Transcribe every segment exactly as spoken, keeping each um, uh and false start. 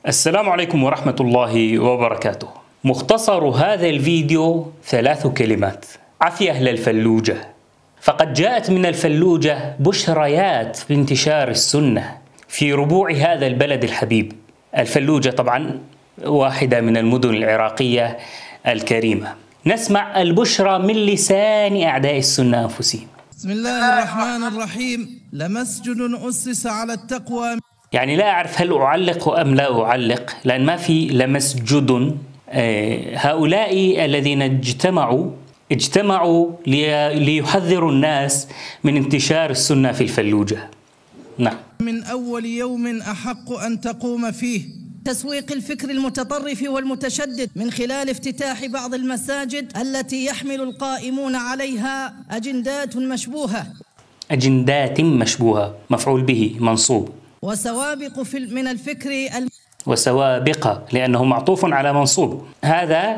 السلام عليكم ورحمة الله وبركاته. مختصر هذا الفيديو ثلاث كلمات: عافية أهل الفلوجة. فقد جاءت من الفلوجة بشريات بانتشار السنة في ربوع هذا البلد الحبيب. الفلوجة طبعا واحدة من المدن العراقية الكريمة. نسمع البشرى من لسان أعداء السنة أنفسهم. بسم الله الرحمن الرحيم. لمسجد أسس على التقوى. يعني لا أعرف هل أعلق أم لا أعلق، لأن ما في لمسجد. هؤلاء الذين اجتمعوا اجتمعوا ليحذروا الناس من انتشار السنة في الفلوجة. نعم. من أول يوم أحق أن تقوم فيه تسويق الفكر المتطرف والمتشدد من خلال افتتاح بعض المساجد التي يحمل القائمون عليها أجندات مشبوهة. أجندات مشبوهة، مفعول به منصوب. وسوابق في من الفكر الم... وسوابق لأنه معطوف على منصوب. هذا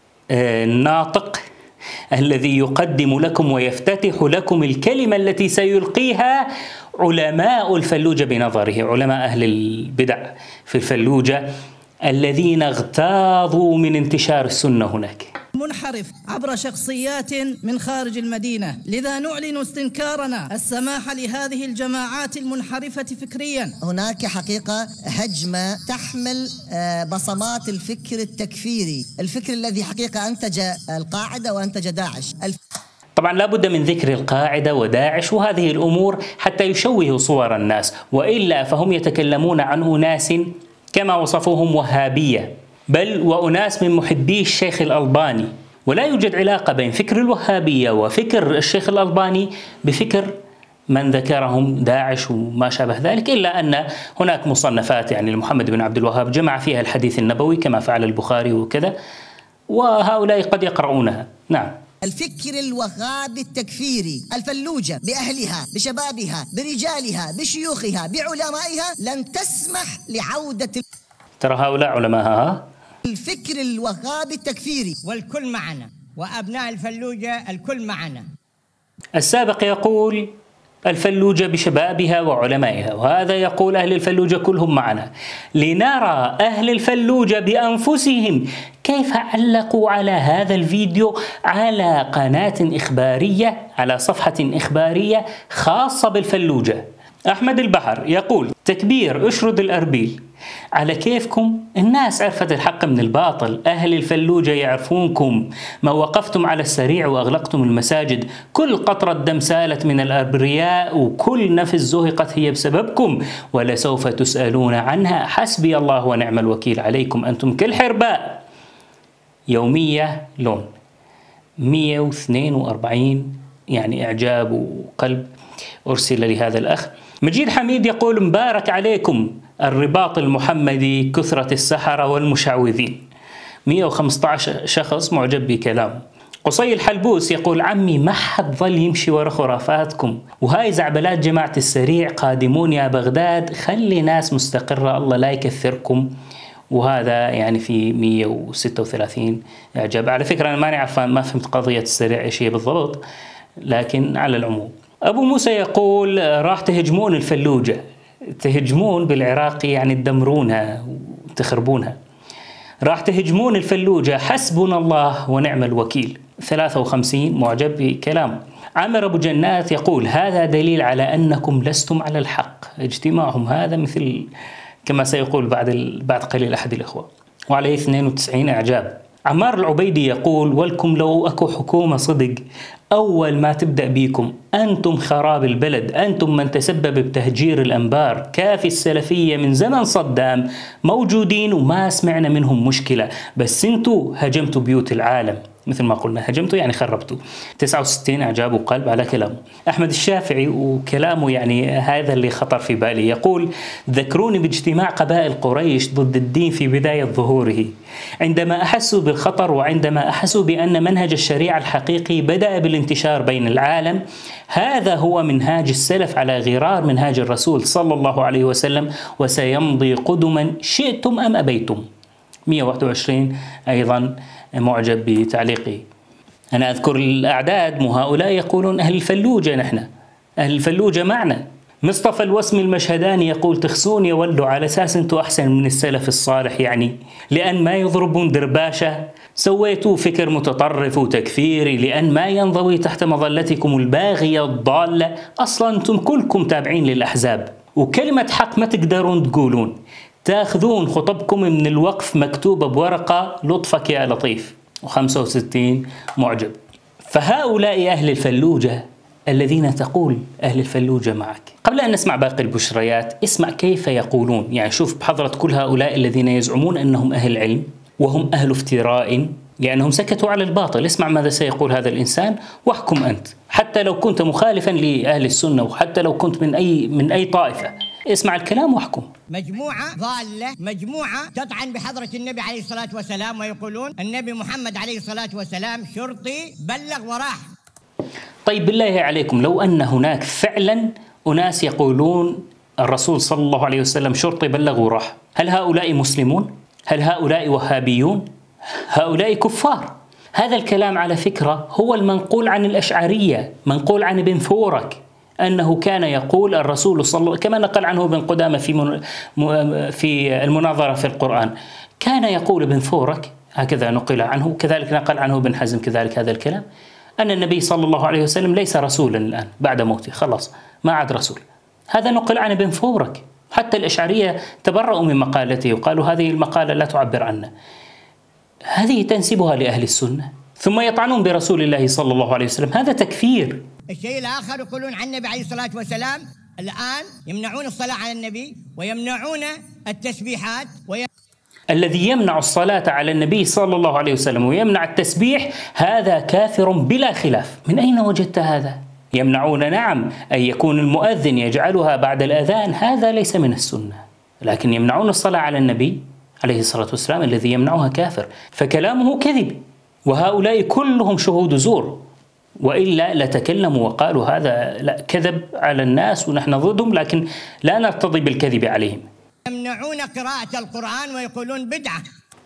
الناطق الذي يقدم لكم ويفتتح لكم الكلمة التي سيلقيها علماء الفلوجة بنظره، علماء أهل البدع في الفلوجة الذين اغتاظوا من انتشار السنة هناك. منحرف عبر شخصيات من خارج المدينة، لذا نعلن استنكارنا السماح لهذه الجماعات المنحرفة فكريا. هناك حقيقة هجمة تحمل بصمات الفكر التكفيري، الفكر الذي حقيقة أنتج القاعدة وأنتج داعش. الف... طبعا لا بد من ذكر القاعدة وداعش وهذه الأمور حتى يشوهوا صور الناس، وإلا فهم يتكلمون عن أناس كما وصفوهم وهابية، بل وأناس من محبي الشيخ الألباني، ولا يوجد علاقة بين فكر الوهابية وفكر الشيخ الألباني بفكر من ذكرهم داعش وما شابه ذلك، إلا أن هناك مصنفات يعني لمحمد بن عبد الوهاب جمع فيها الحديث النبوي كما فعل البخاري وكذا، وهؤلاء قد يقرؤونها. نعم. الفكر الوهابي التكفيري، الفلوجة بأهلها بشبابها برجالها بشيوخها بعلمائها لن تسمح لعودة. ترى هؤلاء علماءها الفكر الوهابي التكفيري. والكل معنا، وأبناء الفلوجة الكل معنا. السابق يقول الفلوجة بشبابها وعلمائها، وهذا يقول أهل الفلوجة كلهم معنا. لنرى أهل الفلوجة بأنفسهم كيف علقوا على هذا الفيديو على قناة إخبارية، على صفحة إخبارية خاصة بالفلوجة. أحمد البحر يقول: تكبير اشرد الأربيل. على كيفكم، الناس عرفت الحق من الباطل، أهل الفلوجة يعرفونكم، ما وقفتم على السريع وأغلقتم المساجد، كل قطرة دم سالت من الأبرياء وكل نفس زهقت هي بسببكم، ولسوف تسألون عنها. حسبي الله ونعم الوكيل عليكم، أنتم كالحرباء. يومية لون مئة واثنين وأربعين يعني إعجاب وقلب أرسل لهذا الأخ. مجيد حميد يقول: مبارك عليكم الرباط المحمدي كثرة السحرة والمشعوذين. مئة وخمسة عشر شخص معجب بكلامه. قصي الحلبوس يقول: عمي ما حد ظل يمشي ورا خرافاتكم، وهاي زعبلات جماعة السريع قادمون يا بغداد، خلي ناس مستقرة الله لا يكثركم. وهذا يعني في مئة وستة وثلاثين إعجاب. على فكرة أنا ماني عارف، ما فهمت قضية السريع إيش هي بالضبط، لكن على العموم. أبو موسى يقول: راح تهجمون الفلوجة. تهجمون بالعراقي يعني تدمرونها وتخربونها. راح تهجمون الفلوجة، حسبنا الله ونعم الوكيل. ثلاثة وخمسين معجب بكلامه. عامر أبو جنات يقول: هذا دليل على أنكم لستم على الحق. اجتماعهم هذا مثل كما سيقول بعد بعد قليل أحد الإخوة. وعليه اثنين وتسعين إعجاب. عمار العبيدي يقول: ولكم لو أكو حكومة صدق أول ما تبدأ بيكم، أنتم خراب البلد، أنتم من تسبب بتهجير الأنبار. كافي السلفية من زمن صدام موجودين وما سمعنا منهم مشكلة، بس أنتوا هجمتوا بيوت العالم، مثل ما قلنا هجمتوا يعني خربتوا. تسعة وستين إعجاب وقلب على كلامه. أحمد الشافعي وكلامه يعني هذا اللي خطر في بالي. يقول: ذكروني باجتماع قبائل قريش ضد الدين في بداية ظهوره، عندما أحسوا بالخطر وعندما أحسوا بأن منهج الشريعة الحقيقي بدأ بالانتشار بين العالم. هذا هو منهاج السلف على غرار منهاج الرسول صلى الله عليه وسلم، وسيمضي قدما شئتم أم أبيتم. مئة وواحد وعشرين أيضا معجب بتعليقه. أنا أذكر الأعداد، مو هؤلاء يقولون أهل الفلوجة، نحن أهل الفلوجة معنا. مصطفى الوسمي المشهداني يقول تخسون يا ولدوا على أساس أنتوا أحسن من السلف الصالح، يعني لأن ما يضربون درباشة سويتوا فكر متطرف وتكفيري، لأن ما ينضوي تحت مظلتكم الباغية الضالة. أصلا أنتم كلكم تابعين للأحزاب، وكلمة حق ما تقدرون تقولون، تاخذون خطبكم من الوقف مكتوبة بورقة لطفك يا لطيف وخمسة وستين معجب. فهؤلاء أهل الفلوجة الذين تقول أهل الفلوجة معك. قبل أن نسمع باقي البشريات اسمع كيف يقولون، يعني شوف بحضرة كل هؤلاء الذين يزعمون أنهم أهل علم وهم أهل افتراء لأنهم سكتوا على الباطل. اسمع ماذا سيقول هذا الإنسان واحكم أنت، حتى لو كنت مخالفا لأهل السنة وحتى لو كنت من أي من أي طائفة، اسمع الكلام واحكم. مجموعة ضالة، مجموعة تطعن بحضرة النبي عليه الصلاة والسلام ويقولون النبي محمد عليه الصلاة والسلام شرطي بلغ وراح. طيب بالله عليكم، لو أن هناك فعلا أناس يقولون الرسول صلى الله عليه وسلم شرطي بلغ وراح، هل هؤلاء مسلمون؟ هل هؤلاء وهابيون؟ هؤلاء كفار. هذا الكلام على فكرة هو المنقول عن الأشعرية، منقول عن ابن فورك أنه كان يقول الرسول صلى الله عليه وسلم، كما نقل عنه ابن قدامة في من في المناظرة في القرآن، كان يقول ابن فورك هكذا نقل عنه، كذلك نقل عنه ابن حزم كذلك هذا الكلام، أن النبي صلى الله عليه وسلم ليس رسولا الآن بعد موته، خلاص ما عاد رسول. هذا نقل عن ابن فورك. حتى الأشعرية تبرؤوا من مقالته وقالوا هذه المقالة لا تعبر عنا. هذه تنسبها لأهل السنة ثم يطعنون برسول الله صلى الله عليه وسلم، هذا تكفير. الشيء الآخر يقولون عن النبي عليه الصلاة والسلام الآن يمنعون الصلاة على النبي ويمنعون التسبيحات وي... الذي يمنع الصلاة على النبي صلى الله عليه وسلم ويمنع التسبيح هذا كافر بلا خلاف. من أين وجدت هذا؟ يمنعون نعم أن يكون المؤذن يجعلها بعد الأذان، هذا ليس من السنة، لكن يمنعون الصلاة على النبي عليه الصلاة والسلام الذي يمنعها كافر، فكلامه كذب، وهؤلاء كلهم شهود زور، وإلا لتكلموا وقالوا هذا لا كذب على الناس ونحن ضدهم، لكن لا نرتضي بالكذب عليهم. يمنعون قراءة القرآن ويقولون بدعة.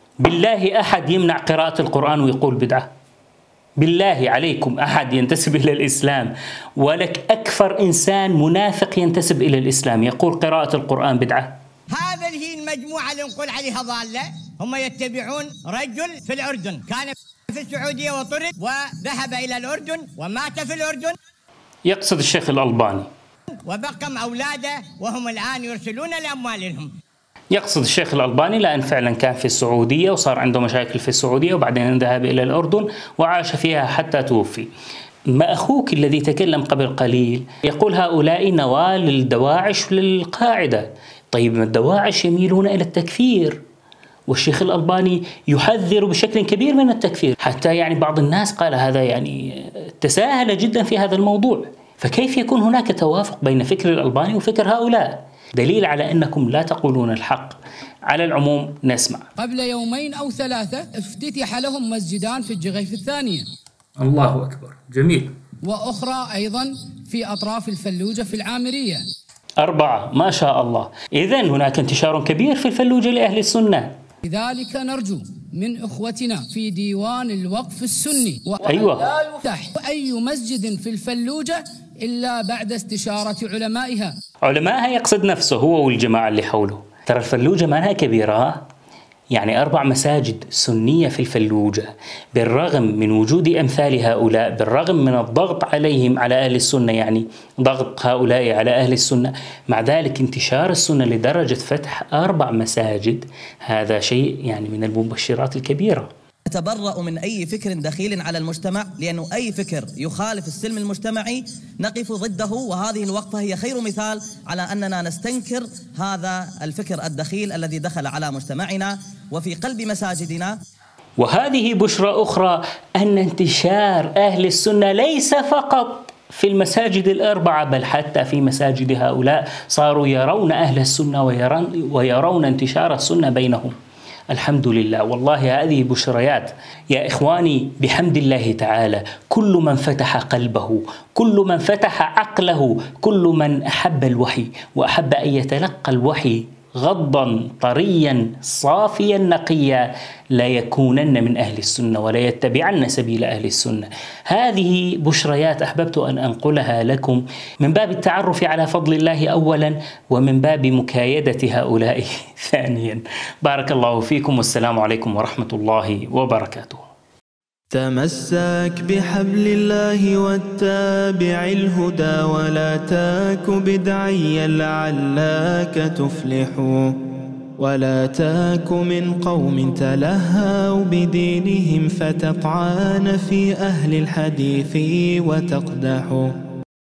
بالله أحد يمنع قراءة القرآن ويقول بدعة؟ بالله عليكم أحد ينتسب إلى الإسلام ولك أكثر إنسان منافق ينتسب إلى الإسلام يقول قراءة القرآن بدعة؟ هذه المجموعة اللي نقول عليها ضالة هم يتبعون رجل في الأردن كان في السعودية وطرد وذهب إلى الأردن ومات في الأردن، يقصد الشيخ الألباني، وبقم أولاده وهم الآن يرسلون الأموال لهم. يقصد الشيخ الألباني لأن فعلا كان في السعودية وصار عنده مشاكل في السعودية وبعدين ذهب إلى الأردن وعاش فيها حتى توفي. ما أخوك الذي تكلم قبل قليل يقول هؤلاء نواة للدواعش للقاعدة. طيب الدواعش يميلون إلى التكفير، والشيخ الألباني يحذر بشكل كبير من التكفير، حتى يعني بعض الناس قال هذا يعني تساهل جدا في هذا الموضوع. فكيف يكون هناك توافق بين فكر الألباني وفكر هؤلاء؟ دليل على أنكم لا تقولون الحق. على العموم نسمع. قبل يومين أو ثلاثة افتتح لهم مسجدان في الجغيف الثانية. الله أكبر، جميل. وأخرى أيضا في أطراف الفلوجة في العامرية. أربعة، ما شاء الله. إذن هناك انتشار كبير في الفلوجة لأهل السنة. لذلك نرجو من إخوتنا في ديوان الوقف السني أيوة. لا يفتح أي مسجد في الفلوجة إلا بعد استشارة علمائها. علمائها يقصد نفسه هو والجماعة اللي حوله. ترى الفلوجة معناها كبيرة، يعني أربع مساجد سنية في الفلوجة، بالرغم من وجود أمثال هؤلاء، بالرغم من الضغط عليهم على أهل السنة، يعني ضغط هؤلاء على أهل السنة، مع ذلك انتشار السنة لدرجة فتح أربع مساجد، هذا شيء يعني من المبشرات الكبيرة. نتبرأ من أي فكر دخيل على المجتمع، لأنه أي فكر يخالف السلم المجتمعي نقف ضده، وهذه الوقفة هي خير مثال على أننا نستنكر هذا الفكر الدخيل الذي دخل على مجتمعنا وفي قلب مساجدنا. وهذه بشرى أخرى أن انتشار أهل السنة ليس فقط في المساجد الأربعة، بل حتى في مساجد هؤلاء صاروا يرون أهل السنة ويرون, ويرون انتشار السنة بينهم. الحمد لله، والله هذه بشريات يا إخواني. بحمد الله تعالى كل من فتح قلبه، كل من فتح عقله، كل من أحب الوحي وأحب أن يتلقى الوحي غضا طريا صافيا نقيا لا يكونن من أهل السنة ولا يتبعن سبيل أهل السنة. هذه بشريات أحببت أن أنقلها لكم من باب التعرف على فضل الله أولا، ومن باب مكايدة هؤلاء ثانيا. بارك الله فيكم، والسلام عليكم ورحمة الله وبركاته. تمسك بحبل الله واتبع الهدى، ولا تك بدعيا لعلك تفلح، ولا تك من قوم تلهوا بدينهم فتطعن في أهل الحديث وتقدح.